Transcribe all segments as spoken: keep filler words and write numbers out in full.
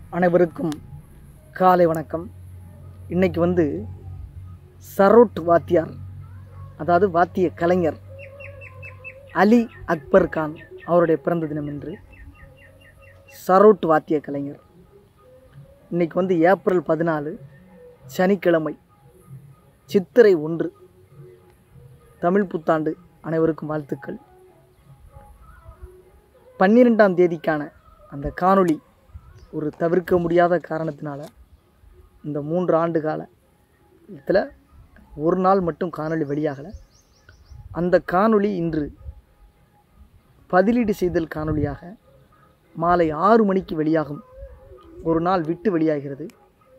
அனைவருக்கும் காலை வணக்கம். இன்றைக்கி வந்து சரோட் வாத்தியார், அதாவது வாத்திய கலைஞர் அலி அக்பர் கான் அவருடைய பிறந்த தினம் என்று. சரோட் வாத்திய கலைஞர் இன்றைக்கி வந்து ஏப்ரல் பதினாலு சனிக்கிழமை, சித்திரை ஒன்று, தமிழ் புத்தாண்டு. அனைவருக்கும் வாழ்த்துக்கள். பன்னிரெண்டாம் தேதிக்கான அந்த காணொளி ஒரு தவிர்க்க முடியாத காரணத்தினால இந்த மூன்று ஆண்டு கால இதில் ஒரு நாள் மட்டும் காணொளி வெளியாகலை. அந்த காணொளி இன்று பதிலீடு செய்தல் காணொளியாக மாலை ஆறு மணிக்கு வெளியாகும். ஒரு நாள் விட்டு வெளியாகிறது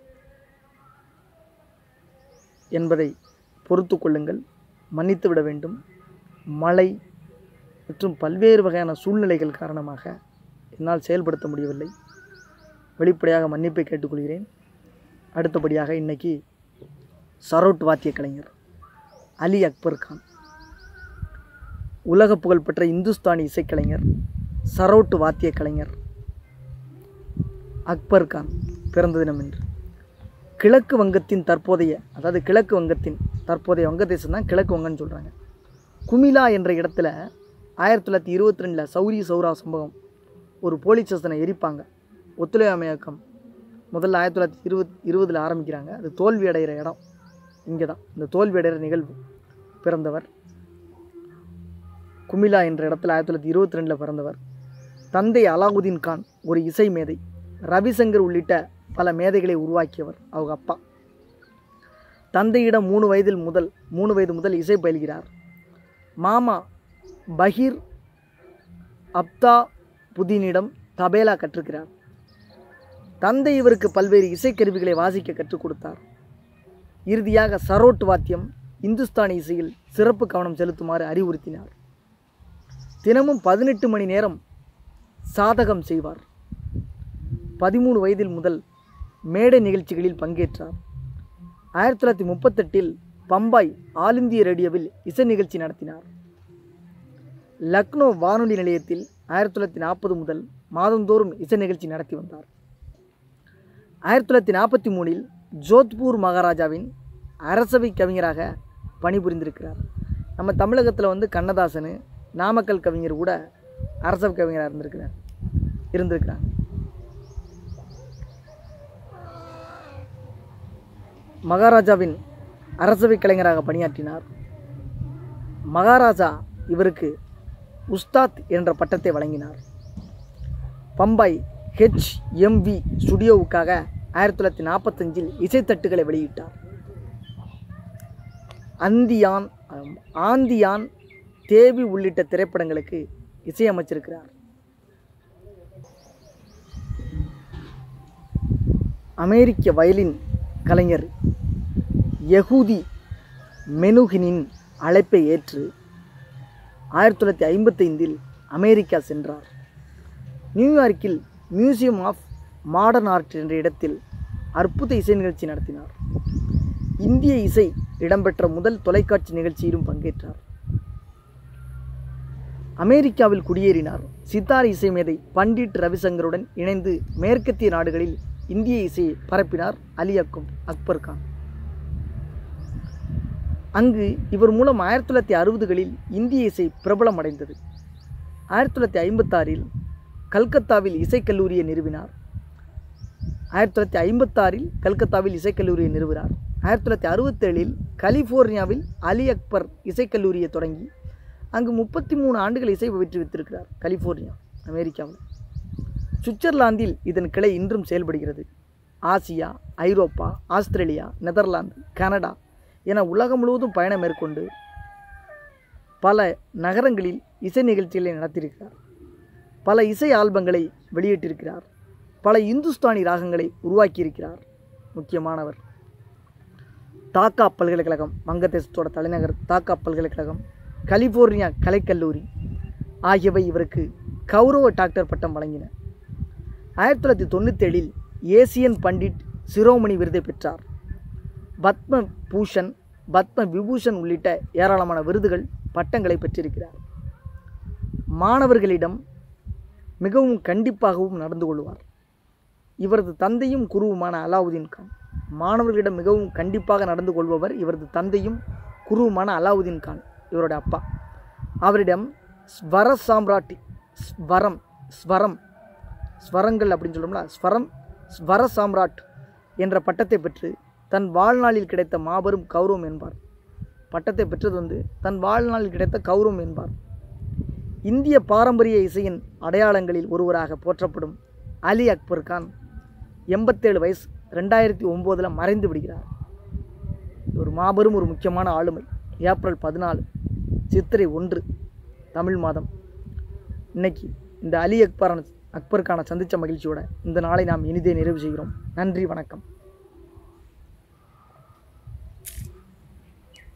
என்பதை பொறுத்து கொள்ளுங்கள், மன்னித்து விட வேண்டும். மழை மற்றும் பல்வேறு வகையான சூழ்நிலைகள் காரணமாக என்னால் செயல்படுத்த முடியவில்லை. வெளிப்படையாக மன்னிப்பை கேட்டுக்கொள்கிறேன். அடுத்தபடியாக இன்றைக்கி சரோட் வாத்திய கலைஞர் அலி அக்பர் கான், உலக புகழ்பெற்ற இந்துஸ்தானி இசைக்கலைஞர், சரோட் வாத்திய கலைஞர் அக்பர் கான் பிறந்த தினம் என்று. கிழக்கு வங்கத்தின் தற்போதைய, அதாவது கிழக்கு வங்கத்தின் தற்போதைய வங்கதேசம் தான் கிழக்கு வங்கன்னு சொல்கிறாங்க. குமிலா என்ற இடத்துல ஆயிரத்தி தொள்ளாயிரத்தி இருபத்தி ரெண்டில் சௌரி சௌரா சம்பவம், ஒரு போலீஸ் ஸ்டேஷனை எரிப்பாங்க. ஒத்துழையாமை இயக்கம் முதல்ல ஆயிரத்தி தொள்ளாயிரத்தி இருபத் இருபதில் ஆரம்பிக்கிறாங்க. அது தோல்வி அடைகிற இடம் இங்கே தான். இந்த தோல்வி அடைகிற நிகழ்வு பிறந்தவர் குமிலா என்ற இடத்துல ஆயிரத்தி தொள்ளாயிரத்தி இருபத்தி ரெண்டில் பிறந்தவர். தந்தை அலாவுதீன் கான் ஒரு இசை மேதை, ரவிசங்கர் உள்ளிட்ட பல மேதைகளை உருவாக்கியவர் அவங்க அப்பா. தந்தையிடம் மூணு வயதில் முதல் மூணு வயது முதல் இசை பயில்கிறார். மாமா பஹீர் அப்தா புதீனிடம் தபேலா கற்றுக்கிறார். தந்தை இவருக்கு பல்வேறு இசைக்கருவிகளை வாசிக்க கற்றுக் கொடுத்தார். இறுதியாக சரோட் வாத்தியம், இந்துஸ்தானி இசையில் சிறப்பு கவனம் செலுத்துமாறு அறிவுறுத்தினார். தினமும் பதினெட்டு மணி நேரம் சாதகம் செய்வார். பதிமூணு வயதில் முதல் மேடை நிகழ்ச்சிகளில் பங்கேற்றார். ஆயிரத்தி தொள்ளாயிரத்தி முப்பத்தெட்டில் பம்பாய் ஆல் இந்திய ரேடியோவில் இசை நிகழ்ச்சி நடத்தினார். லக்னோ வானொலி நிலையத்தில் ஆயிரத்தி தொள்ளாயிரத்தி நாற்பது முதல் மாதந்தோறும் இசை நிகழ்ச்சி நடத்தி வந்தார். ஆயிரத்தி தொள்ளாயிரத்தி நாற்பத்தி மூணில் ஜோத்பூர் மகாராஜாவின் அரசவை கவிஞராக பணிபுரிந்திருக்கிறார். நம்ம தமிழகத்தில் வந்து கண்ணதாசன், நாமக்கல் கவிஞர் கூட அரசவை கவிஞராக இருந்திருக்கிறார் இருந்திருக்கிறாங்க மகாராஜாவின் அரசவை கலைஞராக பணியாற்றினார். மகாராஜா இவருக்கு உஸ்தாத் என்ற பட்டத்தை வழங்கினார். பம்பாய் ஹெச் எம் வி ஸ்டுடியோவுக்காக ஆயிரத்தி தொள்ளாயிரத்தி நாற்பத்தஞ்சில் இசைத்தட்டுகளை வெளியிட்டார். அந்தியான், ஆந்தியான், தேவி உள்ளிட்ட திரைப்படங்களுக்கு இசையமைச்சிருக்கிறார். அமெரிக்க வயலின் கலைஞர் யகூதி மெனுஹினின் அழைப்பை ஏற்று ஆயிரத்தி தொள்ளாயிரத்தி ஐம்பத்தைந்தில் அமெரிக்கா சென்றார். நியூயார்க்கில் மியூசியம் ஆஃப் மாடர்ன் ஆர்ட் என்ற இடத்தில் அற்புத இசை நிகழ்ச்சி நடத்தினார். இந்திய இசை இடம்பெற்ற முதல் தொலைக்காட்சி நிகழ்ச்சியிலும் பங்கேற்றார். அமெரிக்காவில் குடியேறினார். சித்தார் இசை மேதை பண்டிட் ரவிசங்கருடன் இணைந்து மேற்கத்திய நாடுகளில் இந்திய இசையை பரப்பினார் அலி அக்கும் அக்பர் கான். அங்கு இவர் மூலம் ஆயிரத்தி தொள்ளாயிரத்தி அறுபதுகளில் இந்திய இசை பிரபலம் அடைந்தது. ஆயிரத்தி தொள்ளாயிரத்தி ஐம்பத்தாறில் கல்கத்தாவில் இசைக்கல்லூரியை நிறுவினார். ஆயிரத்தி தொள்ளாயிரத்தி ஐம்பத்தாறில் கல்கத்தாவில் இசைக்கல்லூரியை நிறுவினார். ஆயிரத்தி தொள்ளாயிரத்தி அறுபத்தேழில் கலிஃபோர்னியாவில் அலி அக்பர் இசைக்கல்லூரியை தொடங்கி அங்கு முப்பத்தி மூணு ஆண்டுகள் இசை பயிற்றுவித்திருக்கிறார். கலிஃபோர்னியா, அமெரிக்காவில். சுவிட்சர்லாந்தில் இதன் கிளை இன்றும் செயல்படுகிறது. Asia, Europe, Australia, Netherlands, Canada என உலகம் முழுவதும் பயணம் மேற்கொண்டு பல நகரங்களில் இசை நிகழ்ச்சிகளை நடத்தியிருக்கிறார். பல இசை ஆல்பங்களை வெளியிட்டிருக்கிறார். பல இந்துஸ்தானி ராகங்களை உருவாக்கியிருக்கிறார். முக்கியமானவர் தாக்கா பல்கலைக்கழகம், வங்கதேசத்தோட தலைநகர் தாக்கா பல்கலைக்கழகம், கலிஃபோர்னியா கலைக்கல்லூரி ஆகியவை இவருக்கு கௌரவ டாக்டர் பட்டம் வழங்கின. ஆயிரத்தி தொள்ளாயிரத்தி தொண்ணூற்றி ஏழில் ஏசியன் பண்டிட் சிரோமணி விருதை பெற்றார். பத்ம பூஷன், பத்ம விபூஷன் உள்ளிட்ட ஏராளமான விருதுகள், பட்டங்களை பெற்றிருக்கிறார். மாணவர்களிடம் மிகவும் கண்டிப்பாகவும் நடந்து கொள்வார். இவரது தந்தையும் குருவுமான அலாவுதீன் கான். மாணவர்களிடம் மிகவும் கண்டிப்பாக நடந்து கொள்பவர் இவரது தந்தையும் குருவுமான அலாவுதீன் கான், இவருடைய அப்பா. அவரிடம் ஸ்வர சாம்ராட்டி, ஸ்வரம் ஸ்வரம் ஸ்வரங்கள் அப்படின்னு சொல்லும்ல, ஸ்வரம் ஸ்வர சாம்ராட் என்ற பட்டத்தை பெற்று தன் வாழ்நாளில் கிடைத்த மாபெரும் கௌரவம் என்பார். பட்டத்தை பெற்றது வந்து தன் வாழ்நாளில் கிடைத்த கௌரவம் என்பார். இந்திய பாரம்பரிய இசையின் அடையாளங்களில் ஒருவராக போற்றப்படும் அலி அக்பர் கான் எண்பத்தேழு வயசு ரெண்டாயிரத்தி ஒம்போதில் மறைந்து விடுகிறார். ஒரு மாபெரும் ஒரு முக்கியமான ஆளுமை. ஏப்ரல் பதினாலு சித்திரை ஒன்று தமிழ் மாதம். இன்னைக்கு இந்த அலி அக்பர் அக்பருக்கான சந்தித்த மகிழ்ச்சியோட இந்த நாளை நாம் இனிதே நிறைவு செய்கிறோம். நன்றி, வணக்கம்.